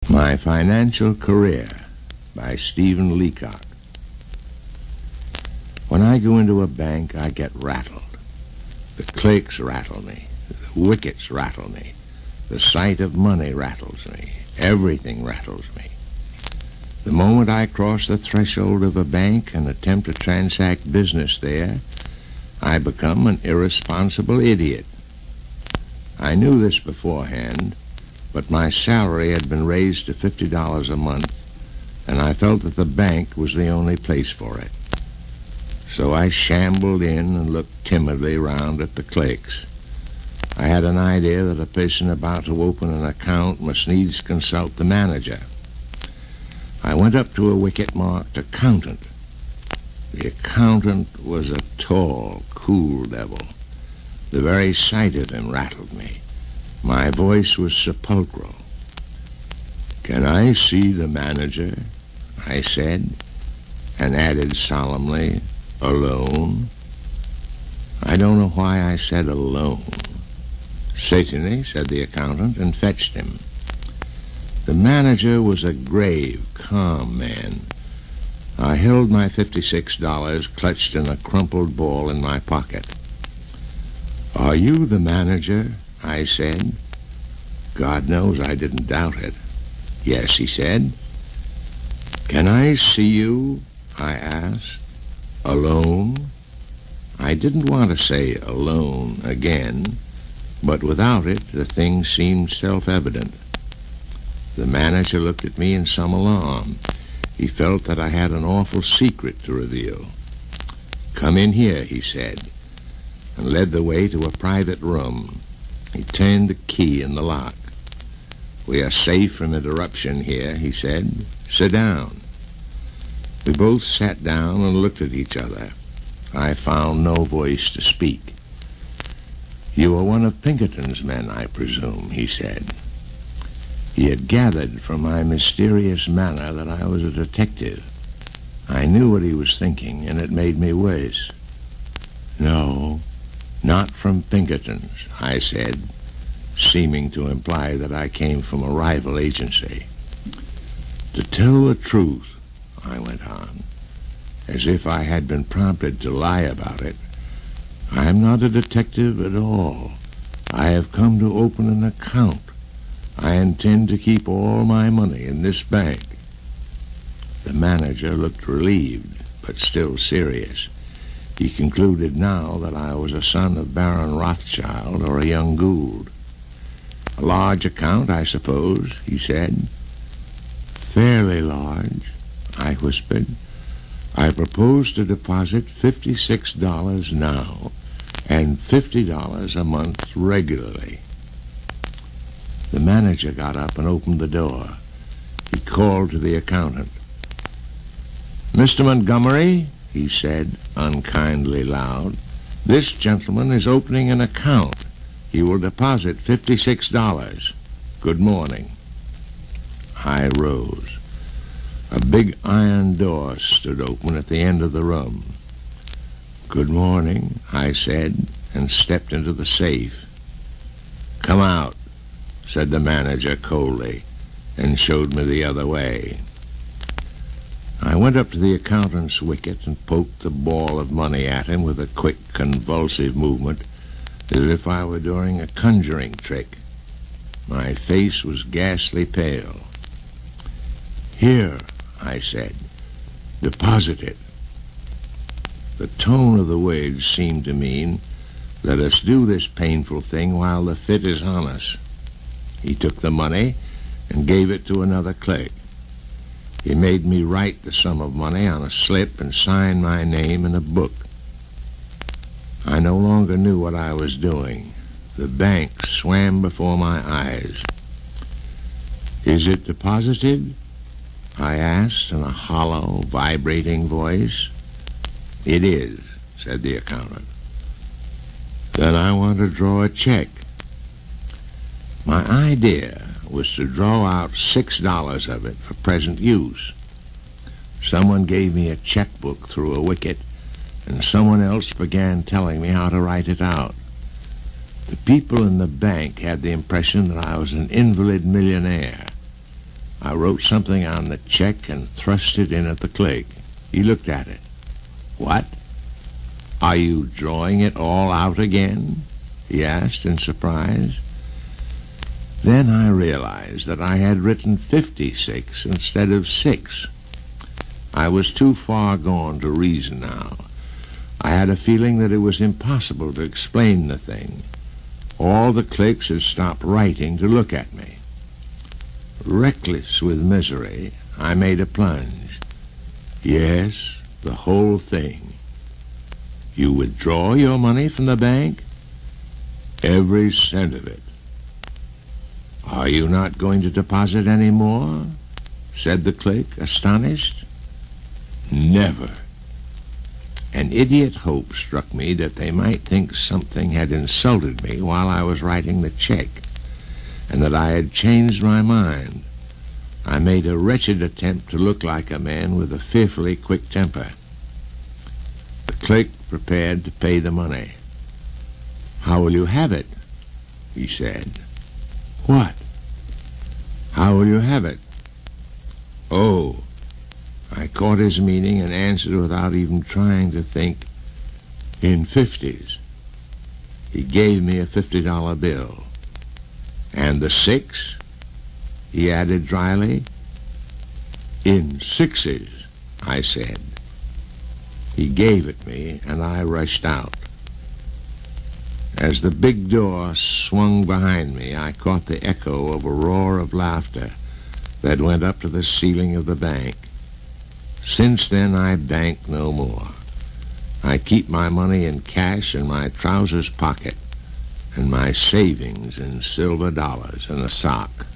My Financial Career by Stephen Leacock. When I go into a bank, I get rattled. The clerks rattle me. The wickets rattle me. The sight of money rattles me. Everything rattles me. The moment I cross the threshold of a bank and attempt to transact business there, I become an irresponsible idiot. I knew this beforehand, but my salary had been raised to $50 a month, and I felt that the bank was the only place for it. So I shambled in and looked timidly round at the clerks. I had an idea that a person about to open an account must needs consult the manager. I went up to a wicket marked accountant. The accountant was a tall, cool devil. The very sight of him rattled me. My voice was sepulchral. "Can I see the manager?" I said, and added solemnly, "Alone?" I don't know why I said alone. "Certainly," said the accountant, and fetched him. The manager was a grave, calm man. I held my $56 clutched in a crumpled ball in my pocket. "Are you the manager?" I said. God knows I didn't doubt it. "Yes," he said. "Can I see you?" I asked. "Alone?" I didn't want to say alone again, but without it, the thing seemed self-evident. The manager looked at me in some alarm. He felt that I had an awful secret to reveal. "Come in here," he said, and led the way to a private room. He turned the key in the lock. "We are safe from interruption here," he said. "Sit down." We both sat down and looked at each other. I found no voice to speak. "You are one of Pinkerton's men, I presume," he said. He had gathered from my mysterious manner that I was a detective. I knew what he was thinking, and it made me worse. "No, not from Pinkerton's," I said, seeming to imply that I came from a rival agency. "To tell the truth," I went on, as if I had been prompted to lie about it, "I am not a detective at all. I have come to open an account. I intend to keep all my money in this bank." The manager looked relieved, but still serious. He concluded now that I was a son of Baron Rothschild or a young Gould. "A large account, I suppose," he said. "Fairly large," I whispered. "I propose to deposit $56 now and $50 a month regularly." The manager got up and opened the door. He called to the accountant. "Mr. Montgomery," he said, unkindly loud, "this gentleman is opening an account. He will deposit $56. Good morning." I rose. A big iron door stood open at the end of the room. "Good morning," I said, and stepped into the safe. "Come out," said the manager coldly, and showed me the other way. I went up to the accountant's wicket and poked the ball of money at him with a quick, convulsive movement, as if I were doing a conjuring trick. My face was ghastly pale. "Here," I said, "deposit it." The tone of the words seemed to mean, "Let us do this painful thing while the fit is on us." He took the money and gave it to another clerk. He made me write the sum of money on a slip and sign my name in a book. I no longer knew what I was doing. The bank swam before my eyes. "Is it deposited?" I asked in a hollow, vibrating voice. "It is," said the accountant. "Then I want to draw a check." My idea was to draw out $6 of it for present use. Someone gave me a checkbook through a wicket, and someone else began telling me how to write it out. The people in the bank had the impression that I was an invalid millionaire. I wrote something on the check and thrust it in at the clerk. He looked at it. "What? Are you drawing it all out again?" he asked in surprise. Then I realized that I had written 56 instead of 6. I was too far gone to reason now. I had a feeling that it was impossible to explain the thing. All the clerks had stopped writing to look at me. Reckless with misery, I made a plunge. "Yes, the whole thing." "You withdraw your money from the bank?" "Every cent of it." "Are you not going to deposit any more?" said the clerk, astonished. "Never." An idiot hope struck me that they might think something had insulted me while I was writing the check, and that I had changed my mind. I made a wretched attempt to look like a man with a fearfully quick temper. The clerk prepared to pay the money. "How will you have it?" he said. "What?" "How will you have it?" "Oh." I caught his meaning and answered without even trying to think, "In 50s. He gave me a $50 bill. "And the 6? he added dryly. "In 6s, I said. He gave it me, and I rushed out. As the big door swung behind me, I caught the echo of a roar of laughter that went up to the ceiling of the bank. Since then, I bank no more. I keep my money in cash in my trousers pocket, and my savings in silver dollars in a sock.